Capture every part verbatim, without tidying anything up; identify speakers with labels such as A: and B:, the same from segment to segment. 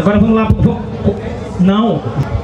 A: Agora vamos lá. Vamos... Não.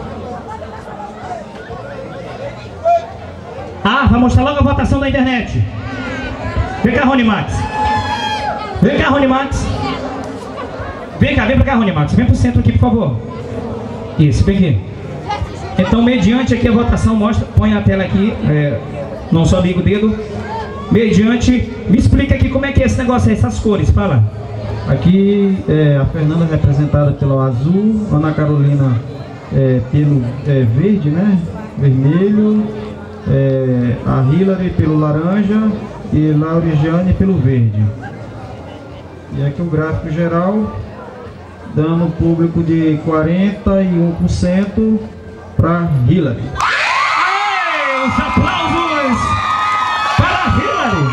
A: Ah, vai mostrar logo a votação da internet. Vem cá, Rony Max. Vem cá, Rony Max. Vem cá, vem pra cá, Rony Max. Vem pro centro aqui, por favor. Isso, vem aqui. Então, mediante aqui a votação, mostra, põe a tela aqui. É, não só liga o dedo. Mediante, me explica aqui como é que é esse negócio aí, essas cores, fala.
B: Aqui é, a Fernanda é representada pelo azul, Ana Carolina é, pelo é, verde, né? Vermelho, é, a Hilary pelo laranja e Laurigiane pelo verde. E aqui o gráfico geral, dando público de quarenta e um por cento para Hilary.
A: Aê, os aplausos para Hilary.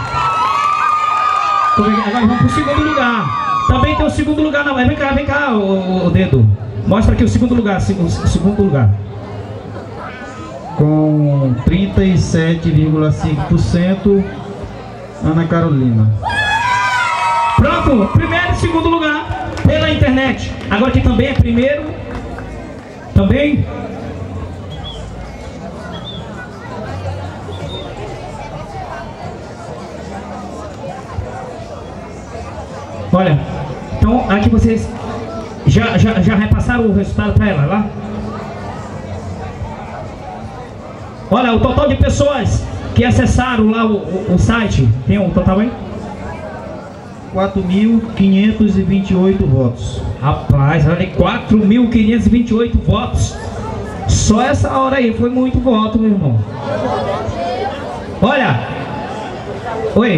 A: Agora vamos para o segundo lugar. Também tem o segundo lugar, não, mas vem cá, vem cá, o, o dedo. Mostra aqui o segundo lugar, o segundo lugar.
B: Com trinta e sete vírgula cinco por cento, Ana Carolina.
A: Pronto, primeiro e segundo lugar pela internet. Agora aqui também é primeiro. Também. Olha, então aqui vocês já, já, já repassaram o resultado para ela lá? Olha, o total de pessoas que acessaram lá o, o, o site, tem um total aí?
B: quatro mil quinhentos e vinte e oito votos.
A: Rapaz, olha, quatro mil quinhentos e vinte e oito votos. Só essa hora aí foi muito voto, meu irmão. Olha. Oi.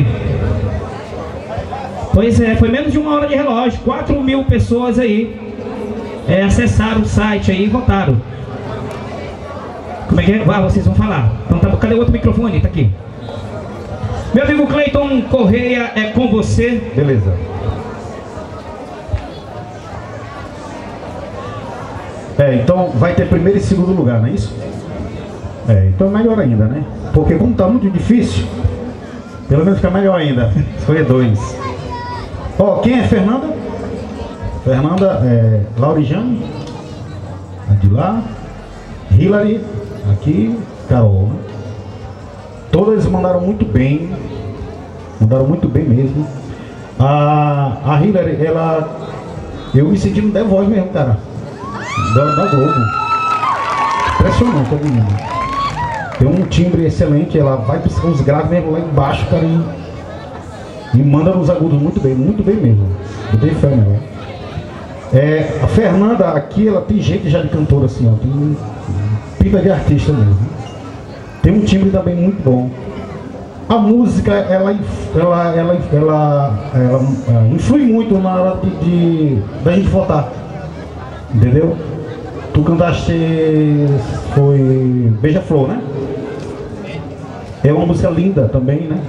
A: Pois é, foi menos de uma hora de relógio. quatro mil pessoas aí é, acessaram o site aí e votaram. Como é que é? Ah, vocês vão falar. Então tá, cadê o outro microfone? Tá aqui. Meu amigo Cleiton Correia, é com você.
C: Beleza. É, então vai ter primeiro e segundo lugar, não é isso? É, então melhor ainda, né? Porque como tá muito difícil, pelo menos fica melhor ainda. Foi dois. Ó, quem é Fernanda? Fernanda é Laurigiane, a de lá. Hilary, aqui, Carol, né? Todas mandaram muito bem, mandaram muito bem mesmo. A, a Hilary, ela, eu me senti no The Voice mesmo, cara, da, da Globo. Impressionante a menina. Tem um timbre excelente, ela vai buscar uns graves mesmo lá embaixo, cara, e, e manda nos agudos muito bem, muito bem mesmo. Eu dei fé nela. É, a Fernanda aqui, ela tem jeito já de cantora assim, ó, tem pica de artista mesmo. Tem um timbre também muito bom. A música, ela, ela, ela, ela, ela, ela influi muito na hora de, de da gente votar. Entendeu? Tu cantaste, foi Beija-Flor, né? É uma música linda também, né?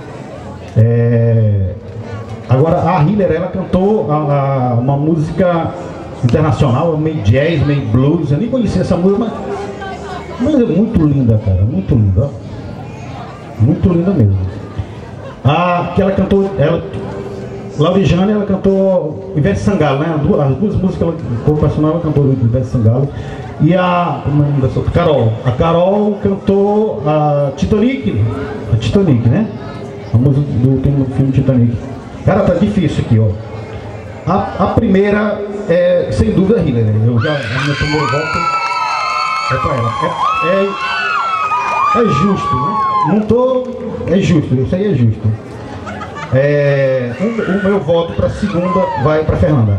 C: É... Agora a Hilary, ela cantou a, a, uma música internacional, meio jazz, meio blues. Eu nem conhecia essa música, mas, mas é muito linda, cara, muito linda. Muito linda mesmo. A que ela cantou, ela, Laurigiane, ela cantou Ivete Sangalo, né? As duas, as duas músicas que ela proporcionou, ela cantou Ivete Sangalo. E a, como é o nome dessa outra? Carol. A Carol cantou a Titanic, a Titanic, né? A música do, tem no filme Titanic. Cara, tá difícil aqui, ó. A, a primeira é, sem dúvida, Hilary. Eu já, a minha primeira volta é pra ela. É, é, é justo, né? Não tô... É justo, isso aí é justo. É, o, o meu voto pra segunda vai pra Fernanda.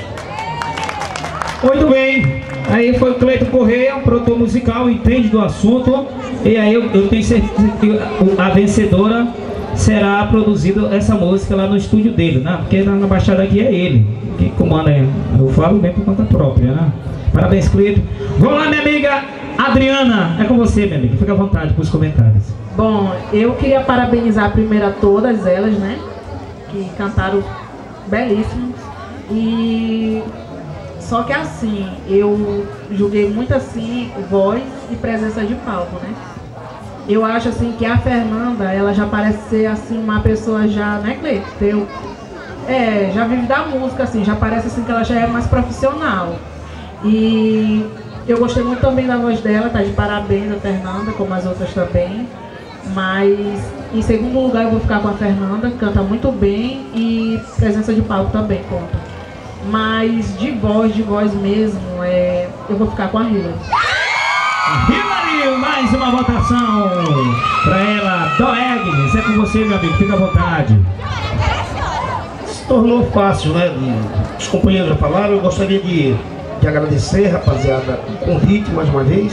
A: Muito bem. Aí foi o Cleiton Correia, um produtor musical, entende do assunto. E aí eu, eu tenho certeza que a vencedora será produzida essa música lá no estúdio dele, né? Porque na, na Baixada aqui é ele que comanda, eu falo bem por conta própria, né? Parabéns, Cleiton. Vamos lá, minha amiga Adriana, é com você, minha amiga, fica à vontade para os comentários.
D: Bom, eu queria parabenizar primeiro a todas elas, né? Que cantaram belíssimos. E só que assim, eu julguei muito assim voz e presença de palco, né? Eu acho assim que a Fernanda, ela já parece ser assim uma pessoa já, né, Cleiton? É, já vive da música, assim, já parece assim que ela já é mais profissional. E eu gostei muito também da voz dela, tá de parabéns a Fernanda, como as outras também. Mas em segundo lugar eu vou ficar com a Fernanda, canta muito bem e presença de palco também conta. Mas de voz, de voz mesmo, é, eu vou ficar com a Hilary.
A: Hilary, mais uma votação para ela. Doegnes, é com você, meu amigo, fica à vontade.
E: Se tornou fácil, né? Os companheiros já falaram, eu gostaria de, de agradecer, rapaziada, o convite mais uma vez.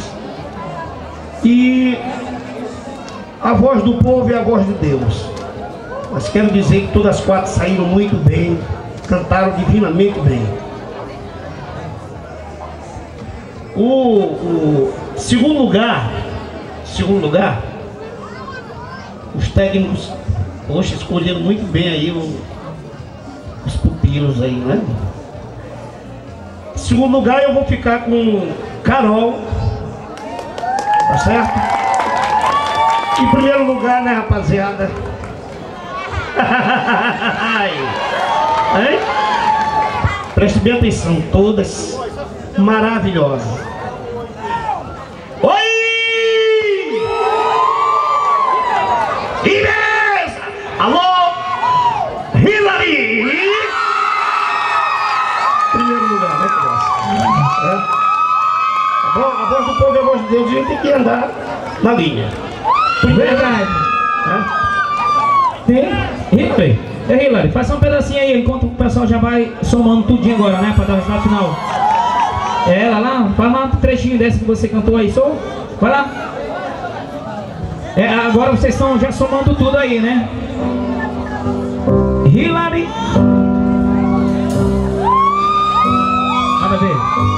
E: E a voz do povo é a voz de Deus. Mas quero dizer que todas as quatro saíram muito bem, cantaram divinamente bem. O, o segundo lugar, segundo lugar, os técnicos, poxa, escolheram muito bem aí o, os pupilos aí, né? Segundo lugar eu vou ficar com Carol, tá certo? Em primeiro lugar, né, rapaziada? Hein? Preste bem atenção, todas maravilhosas. Oi! Inês! Alô? Hilary! Primeiro lugar, né, criança? É. A voz, a voz do povo é a voz de Deus, a gente tem que andar na linha.
A: Verdade. Tem? Hilary. É, Hilary, faça um pedacinho aí, enquanto o pessoal já vai somando tudinho agora, né? Pra dar o resultado final. É ela lá, faz um trechinho dessa que você cantou aí, só. Vai lá. É, agora vocês estão já somando tudo aí, né? Hilary. Nada a ver.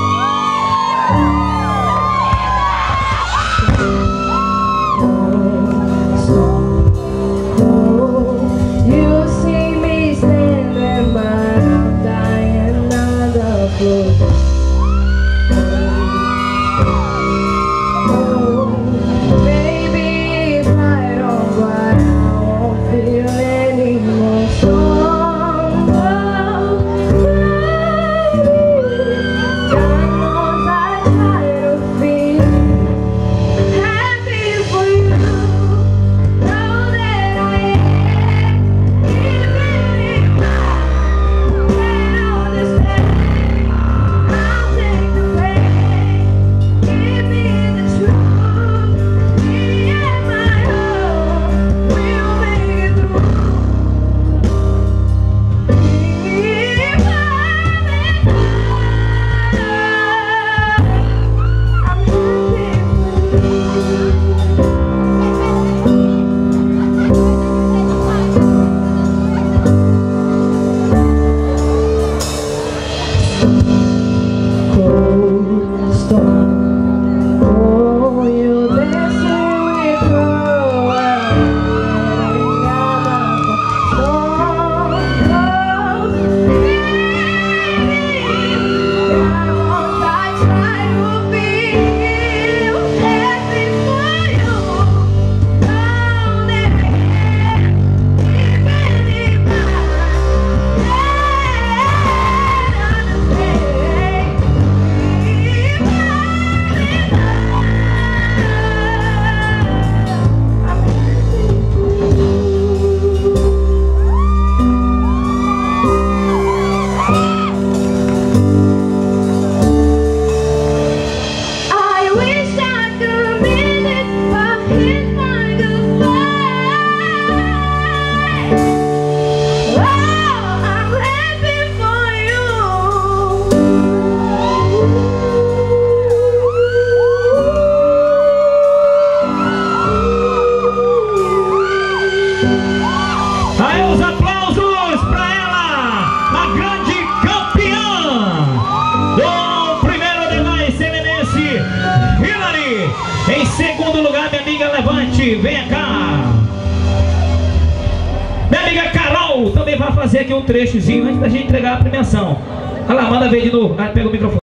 A: Em segundo lugar, minha amiga Levante, venha cá. Minha amiga Carol também vai fazer aqui um trechozinho antes da gente entregar a premiação. Olha lá, manda ver de novo. Aí pega o microfone.